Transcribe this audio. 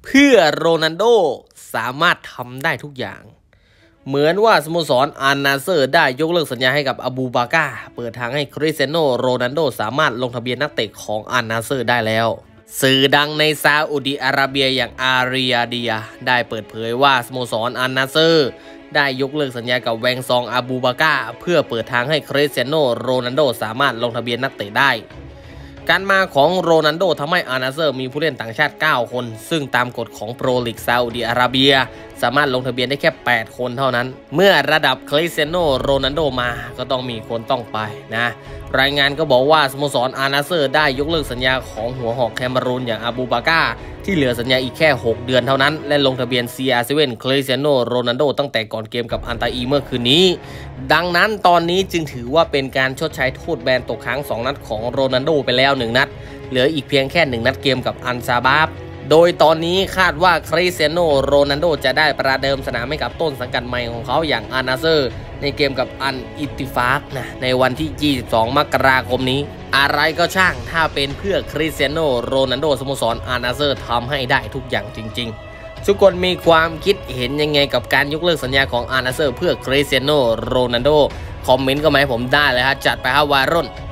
เพื่อโรนัลโดสามารถทำได้ทุกอย่างเหมือนว่าสโมสรอัลนาเซอร์ได้ยกเลิกสัญญาให้กับอาบูบาก้าเปิดทางให้คริสเตียโนโรนัลโดสามารถลงทะเบียนนักเตะของอัลนาเซอร์ได้แล้วสื่อดังในซาอุดิอาระเบียอย่างอาริยาเดียได้เปิดเผยว่าสโมสรอัลนาเซอร์ได้ยกเลิกสัญญากับแวงซองอาบูบาก้าเพื่อเปิดทางให้คริสเตียโนโรนัลโดสามารถลงทะเบียนนักเตะได้การมาของโรนัลโดทำให้อัลนาเซอร์มีผู้เล่นต่างชาติ9คนซึ่งตามกฎของโปรลีกซาอุดิอาระเบียสามารถลงทะเบียนได้แค่8คนเท่านั้นเมื่อระดับคริสเตียโนโรนัลโดมาก็ต้องมีคนต้องไปนะรายงานก็บอกว่าสโมสรอัลนาเซอร์ได้ยกเลิกสัญญาของหัวหอกแคเมรูนอย่างอาบูบาก้าที่เหลือสัญญาอีกแค่6เดือนเท่านั้นและลงทะเบียน CR7 คริสเตียโนโรนัลโดตั้งแต่ก่อนเกมกับอันตาอีเมื่อคืนนี้ดังนั้นตอนนี้จึงถือว่าเป็นการชดใช้โทษแบนตกค้าง2นัดของโรนัลโดไปแล้ว1นัดเหลืออีกเพียงแค่1นัดเกมกับอัลซาบาบโดยตอนนี้คาดว่าคริสเตียโนโรนัลโดจะได้ประเดิมสนามให้กับต้นสังกัดใหม่ของเขาอย่างอัลนาเซอร์ในเกมกับอัลอิตติฟากนะในวันที่22มกราคมนี้อะไรก็ช่างถ้าเป็นเพื่อคริสเตียโนโรนัลโดสโมสรอัลนาเซอร์ทำให้ได้ทุกอย่างจริงๆทุกคนมีความคิดเห็นยังไงกับการยกเลิกสัญญาของอัลนาเซอร์เพื่อคริสเตียโนโรนัลโดคอมเมนต์ก็มาให้ผมได้เลยฮะจัดไปครับวารุ่น